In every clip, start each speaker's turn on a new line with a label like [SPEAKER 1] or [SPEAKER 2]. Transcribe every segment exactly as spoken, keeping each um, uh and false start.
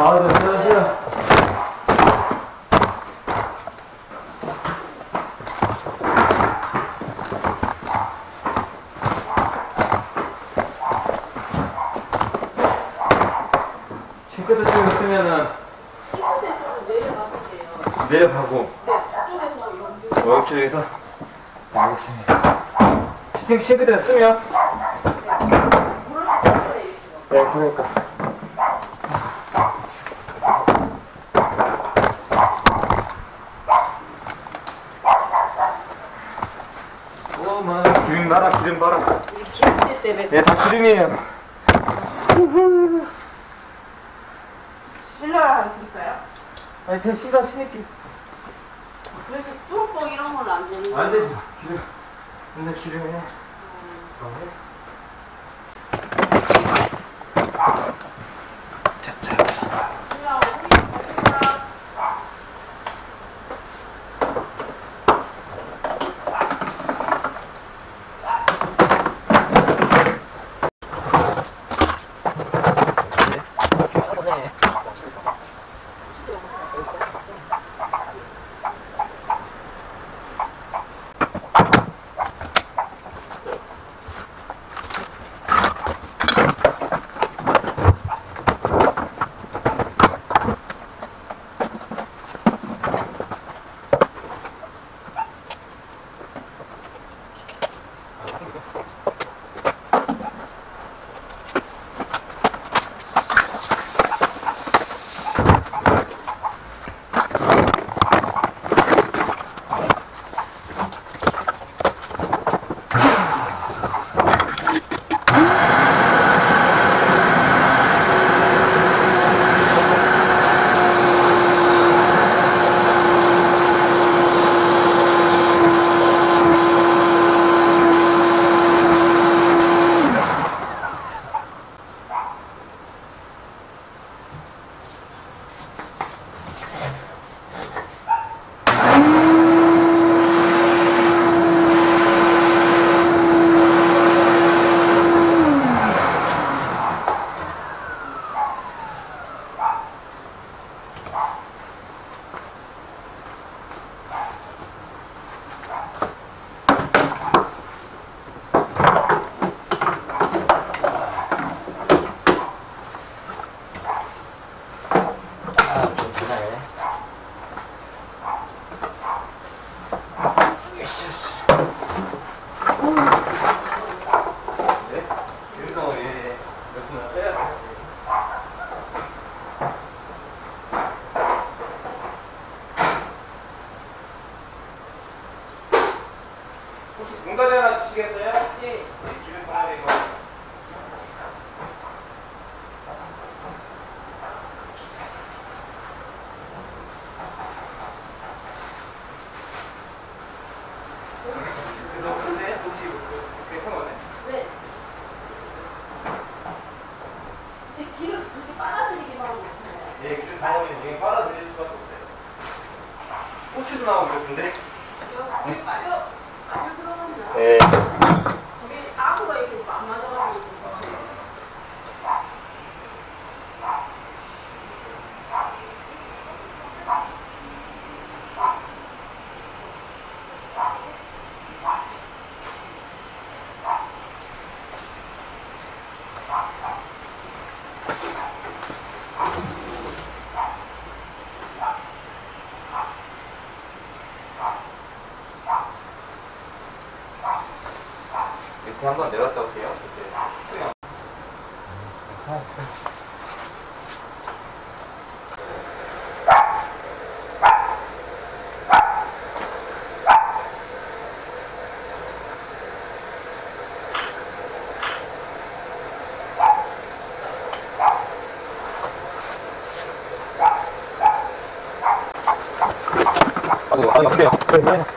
[SPEAKER 1] 아, 네, 안녕하세요. 싱크대 좀 있으면은
[SPEAKER 2] 싱크대 쪽으로 내려가볼게요.
[SPEAKER 1] 내려가고.
[SPEAKER 2] 네, 저쪽에서 연결.
[SPEAKER 1] 어, 이쪽에서. 알겠습니다. 싱, 싱크대 쓰면?
[SPEAKER 2] 물을 끓여야 있어요.
[SPEAKER 1] 네, 그러니까. 오마, 기름 봐라, 기름 봐라.
[SPEAKER 2] 우리 기름때 때문에.
[SPEAKER 1] 네, 다 기름이에요.
[SPEAKER 2] 실내화 드릴까요?
[SPEAKER 1] 아니, 제 신경 쓰니까.
[SPEAKER 2] 그래서 뚜껑 이런 건 안 되는 거예요?
[SPEAKER 1] 안 되지. 기름. 근데 기름이네. 혹시 공간에 하나 주시겠어요? 예. 기름 봐야 되고. 높은데? 혹시 괜찮아요?
[SPEAKER 2] 네. 근데 기름 그렇게 빨아들이기만 하면 못해요.
[SPEAKER 1] 예, 기름 당연히 되게 빨아들일 수밖에 없어요. 고추도 나오고 그랬는데?
[SPEAKER 2] 여기 마려, 마려 들어가면.
[SPEAKER 1] 네.
[SPEAKER 2] 저기 아구가 이렇게 안 맞아가지고.
[SPEAKER 1] 밑에 한번 내려갔다 올게요. 그때. 아이고, 아이고, 그래요. 그래,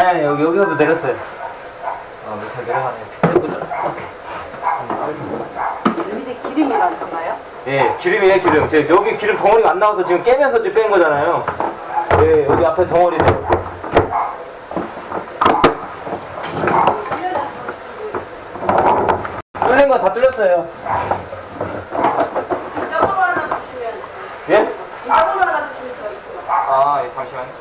[SPEAKER 3] 아니 여기 여기도 내렸어요. 아 밑에 내려가네.
[SPEAKER 2] 여기 밑에 기름이 많던가요?
[SPEAKER 3] 예, 기름이에요, 기름. 제 여기 기름 덩어리가 안 나와서 지금 깨면서 지금 뺀 거잖아요. 예, 여기 앞에 덩어리네. 뚫린 거 다 뚫렸어요.
[SPEAKER 2] 이쪽으로 하나 주시면.
[SPEAKER 3] 예?
[SPEAKER 2] 이쪽으로 하나 주시면 더 있고.
[SPEAKER 3] 아, 예, 잠시만요.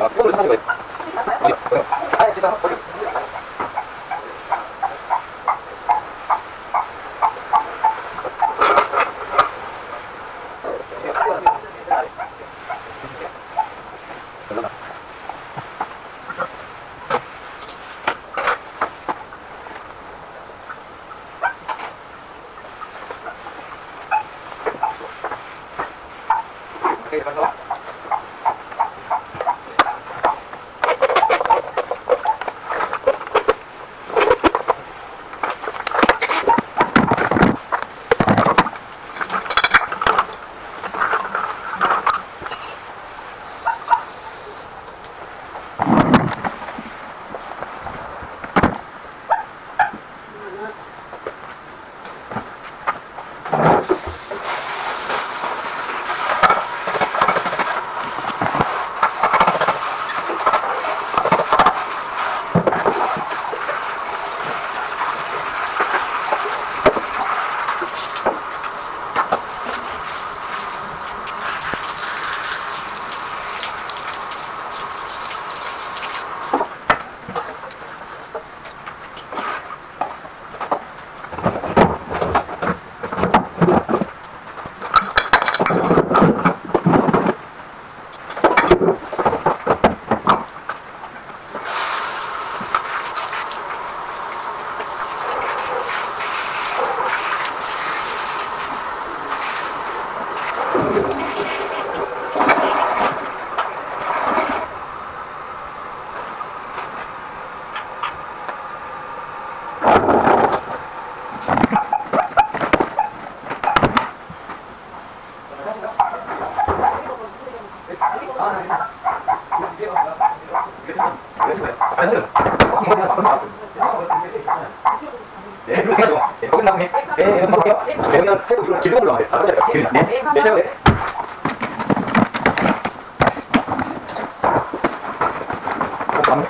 [SPEAKER 3] 아, 그걸로 사는 거예요. 어디? 아니, 진짜 어디? 네, 그렇게 해야죠. 네, 거기 나오면, 네, 여기 나올게요. 네, 여기는 세고 뒤로 길게 올라가면 돼. 아, 그렇죠. 네, 네, 네, 세고, 네. 어, 가면.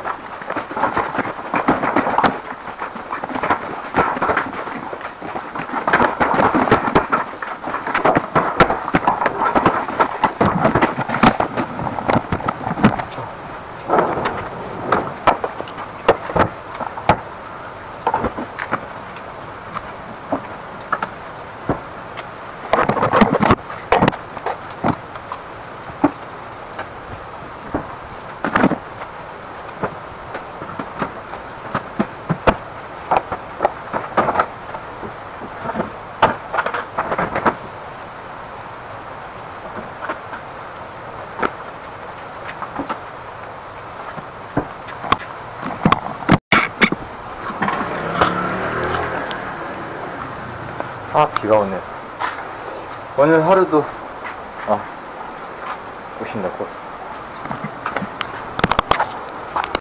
[SPEAKER 3] 아, 비가 오네. 오늘 하루도, 아, 오신다, 곧.